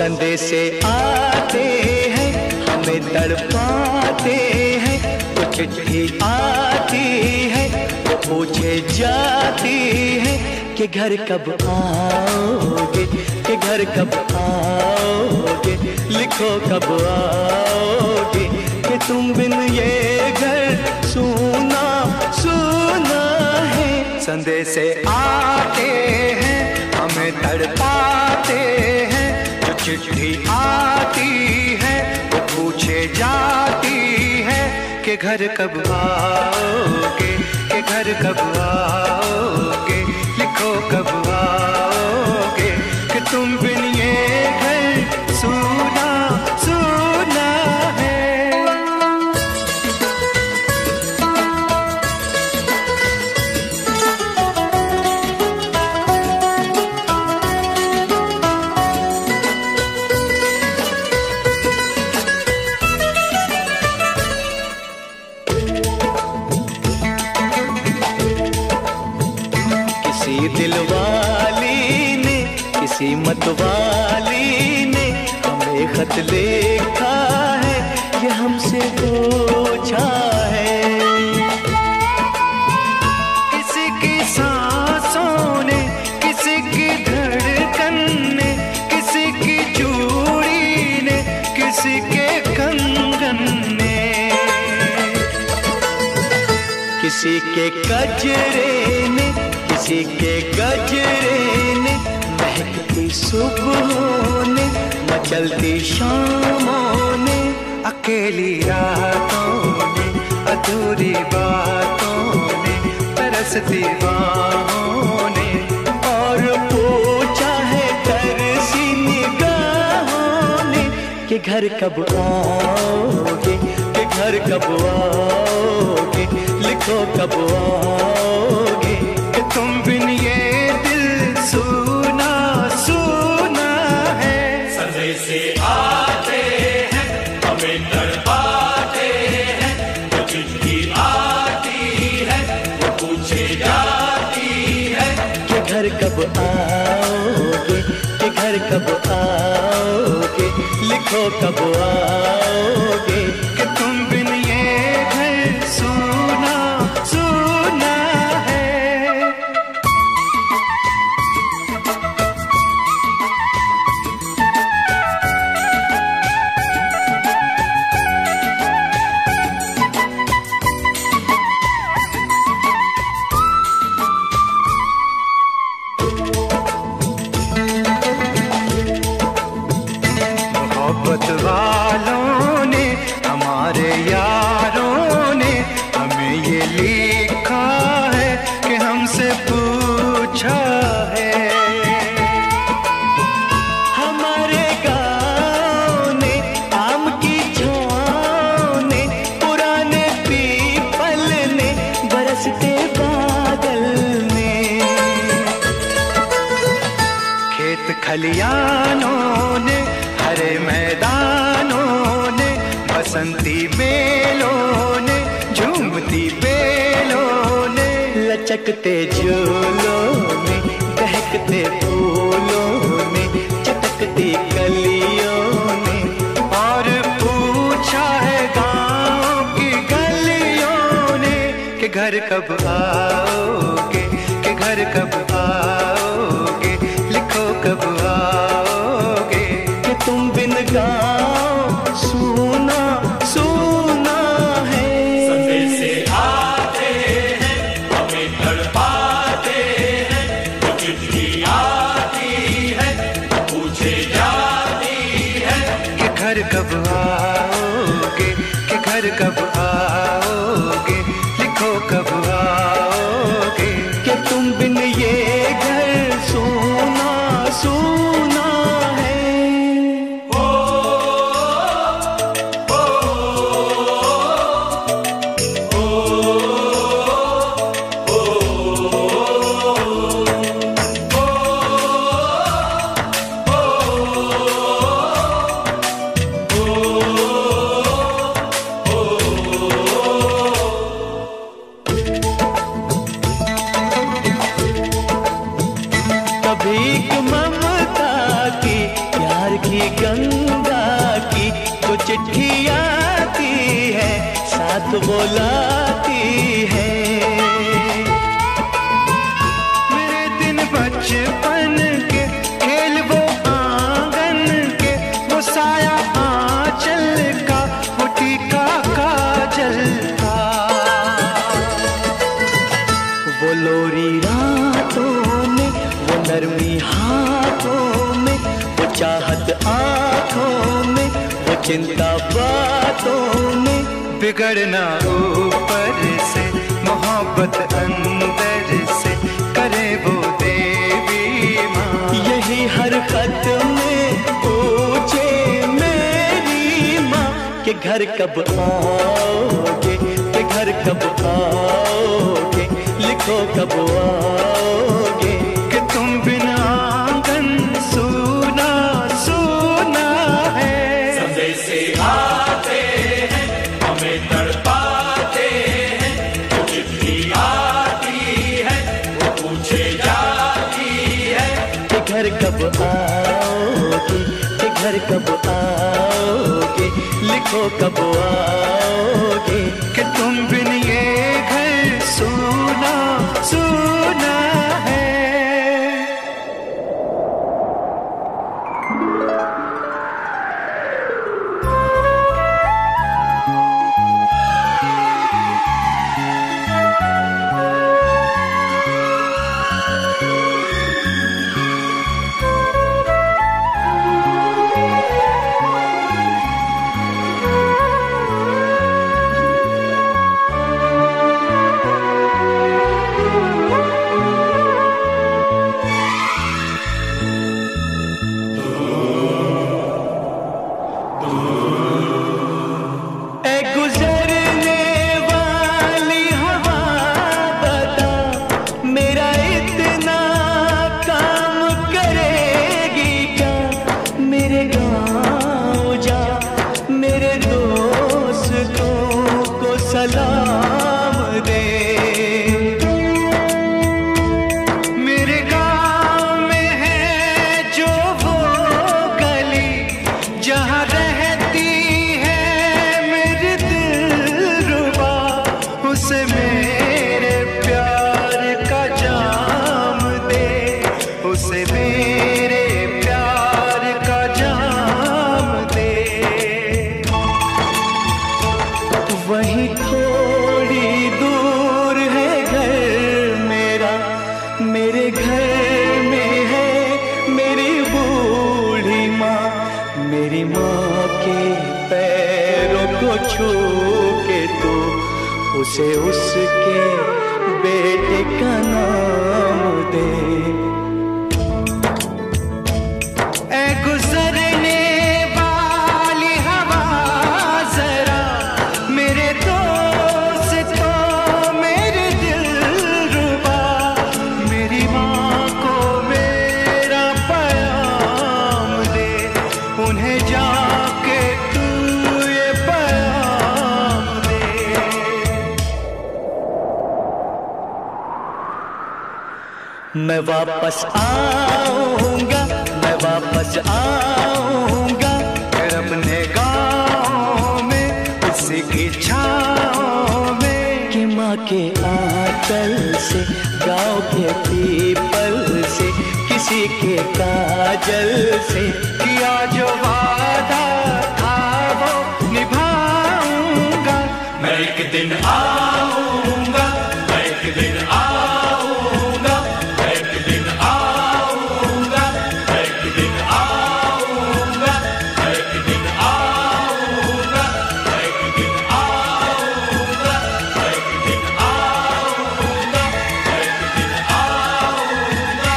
संदेशे आते हैं, हमें तड़पाते हैं। तो चिट्ठी आती है, वो पूछे जाती है कि घर कब आओगे, कि घर कब आओगे, लिखो कब आओगे, कि तुम बिन ये घर सूना सूना है। संदेशे आते हैं, हमें तड़पाते हैं। जो चिट्ठी आती है, वो पूछे जाती है कि घर कब आओगे, कि घर कब आओगे, लिखो कब आओगे, कि तुम बिन ये घर सूना सूना है। दिलवाली ने, किसी मतवाली ने हमें खत लिखा है, ये हमसे पूछा है। किसी की सांसों ने, किसी की धड़कन ने, किसी की चूड़ी ने, किसी के कंगन ने, किसी के गजरे ने, किसी के गजरे ने, महकती सुबहों ने, मचलती शामों ने, अकेली रातों ने, अधूरी बातों ने, तरसती बाहों ने, और पूछा है तरसी निगाहों ने कि घर कब आओगे, कि घर कब आओगे, लिखो कब आओगे, तुम बिन ये दिल सूना सूना है। संदेशे आते हैं, हमें तड़पाते हैं। जो चिट्ठी आती है, वो पूछे जाती है कि घर कब आओगे, कि घर कब आओगे, लिखो कब आओगे, कि तुम बिन ये घर सूना सूना है। मोहब्बत वालों ने, हमारे यारों ने हमें ये लिखा है कि हमसे पूछा है। हमारे गाँव ने, आम की छाँव ने, पुराने पीपल ने, बरसते बादल ने, खेत खलियानों ने, हरे मैदानों ने, बसंती बेलों ने, झूमती बेलों ने, लचकते झूलों ने, बहकते फूलों ने, चटकती कलियों ने, और पूछा है गाँव की गलियों ने कि घर कब आओगे, कि घर कब आओगे, लिखो कब आओगे, कि तुम बिन गाँव सूना सूना है। संदेशे आते हैं, हमें तड़पाते हैं। जो चिट्ठी आती है, पूछे जाती है कि घर कब आओगे, कि घर कब आओगे, लिखो कब आओगे, कि तुम बिन ये बुलाती है। मेरे दिन बचपन के खेल वो आंगन के, वो साया आंचल का, वो टीका काजल का, वो लोरी रातों में, वो नरमी हाथों में, वो चाहत आंखों में, वो चिंता बातों में। बिगड़ना ऊपर से, मोहब्बत अंदर से, करे वो देवी माँ। यही हर खत में पूछे मेरी माँ कि घर कब आओगे, कि घर कब आओगे, लिखो कब आओगे, कि तुम बिना आंगन सूना सूना है। संदेशे आते हैं, हमें तड़पाते हैं, वो चिट्ठी आती है, वो पूछे जाती है कि घर कब आओगे, कि घर कब आओगे, लिखो कब आओगे, कि तुम बिन ये घर सूना सूना है। सलाम दे। मेरे गाँव में है जो वो गली, जहाँ रहती है मेरी दिलरुबा, उसे मेरे प्यार का जाम दे, उसे मेरे प्यार का जाम दे। वही थोड़ी दूर है घर मेरा, मेरे घर में है मेरी बूढ़ी माँ। मेरी माँ के पैरों को छू के तो उसे उसके बेटे का नाम दे। ऐ गुजरने वाली हवा जरा, मेरे दोस्तों मेरे दिलरुबा, मेरी माँ को मेरा पैगाम दे, उन्हें जाके तू ये पैगाम दे। मैं वापस आऊंगा, मैं वापस आऊंगा, फिर अपने गाँव में उसी की छाँव में, कि माँ के आंचल से, गाँव के पीपल से, किसी के काजल से, किया जो वादा था वो निभाऊंगा। मैं एक दिन आऊंगा, मैं एक दिन आऊंगा, मैं एक दिन आऊंगा, मैं एक दिन आऊंगा, मैं एक दिन आऊंगा, मैं एक दिन आऊंगा, मैं एक दिन आऊंगा, मैं एक दिन आऊंगा।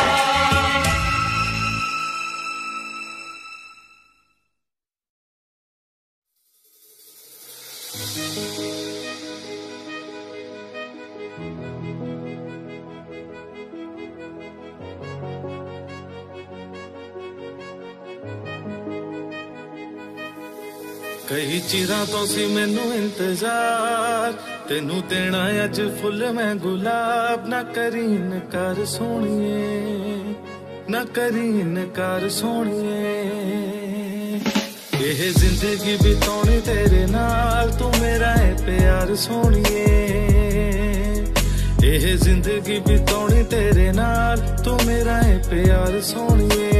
कई चिरां तो सी मैनू इंतजार, तेनू देना अज फुल मैं गुलाब। ना करी इनकार सोहणीए, ना करी इनकार सोहणीए, ਇਹ ਜ਼ਿੰਦਗੀ ਬਿਤਾਉਣੀ ਤੇਰੇ ਨਾਲ ਤੂੰ ਮੇਰਾ ਹੈ ਪਿਆਰ ਸੋਹਣੀਏ ਇਹ ਜ਼ਿੰਦਗੀ ਬਿਤਾਉਣੀ ਤੇਰੇ ਨਾਲ ਤੂੰ ਮੇਰਾ ਹੈ ਪਿਆਰ ਸੋਹਣੀਏ